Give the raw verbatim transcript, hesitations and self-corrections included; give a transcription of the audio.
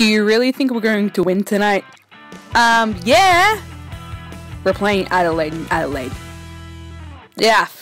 Do you really think we're going to win tonight? Um, yeah. We're playing Adelaide in Adelaide. Yeah.